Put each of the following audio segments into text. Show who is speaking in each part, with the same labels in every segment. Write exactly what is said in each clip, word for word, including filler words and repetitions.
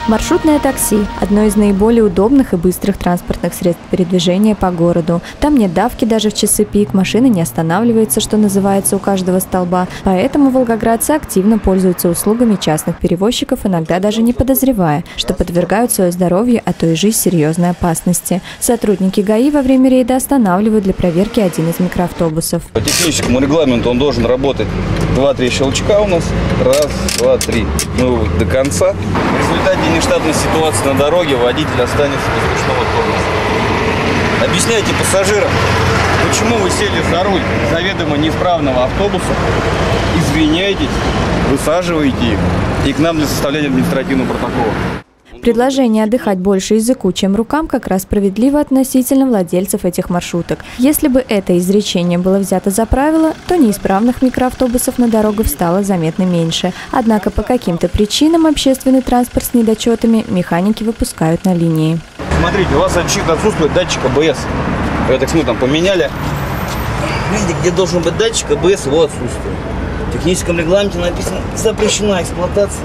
Speaker 1: Маршрутное такси – одно из наиболее удобных и быстрых транспортных средств передвижения по городу. Там нет давки даже в часы пик, машина не останавливается, что называется, у каждого столба. Поэтому волгоградцы активно пользуются услугами частных перевозчиков, иногда даже не подозревая, что подвергают свое здоровье, а то и жизнь серьезной опасности. Сотрудники ГАИ во время рейда останавливают для проверки один из микроавтобусов.
Speaker 2: По техническому регламенту он должен работать два-три щелчка у нас. Раз, два, три. Ну, до конца. В результате нештатной ситуации на дороге водитель останется без ручного тормоза. Объясняйте пассажирам, почему вы сели за руль заведомо неисправного автобуса, извиняйтесь, высаживаете их и к нам для составления административного протокола.
Speaker 1: Предложение отдыхать больше языку, чем рукам, как раз справедливо относительно владельцев этих маршруток. Если бы это изречение было взято за правило, то неисправных микроавтобусов на дорогах стало заметно меньше. Однако по каким-то причинам общественный транспорт с недочетами механики выпускают на линии.
Speaker 2: Смотрите, у вас отсутствует датчик А Б С. Я так смотрю, там поменяли. Видите, где должен быть датчик А Б С, его отсутствует. В техническом регламенте написано «Запрещена эксплуатация».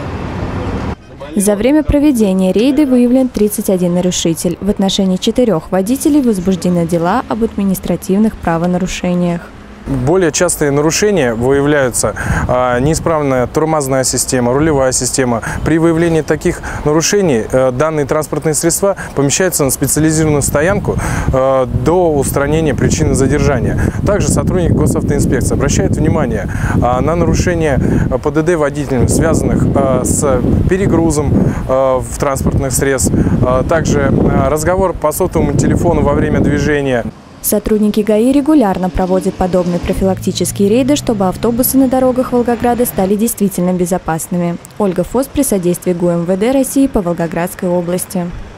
Speaker 1: За время проведения рейда выявлен тридцать один нарушитель. В отношении четырех водителей возбуждены дела об административных правонарушениях.
Speaker 3: Более частые нарушения выявляются а, неисправная тормозная система, рулевая система. При выявлении таких нарушений а, данные транспортные средства помещаются на специализированную стоянку а, до устранения причины задержания. Также сотрудник госавтоинспекции обращает внимание а, на нарушения П Д Д водителями, связанных а, с перегрузом а, в транспортных средств, а, также а, разговор по сотовому телефону во время движения.
Speaker 1: Сотрудники ГАИ регулярно проводят подобные профилактические рейды, чтобы автобусы на дорогах Волгограда стали действительно безопасными. Ольга Фос при содействии ГУ М В Д России по Волгоградской области.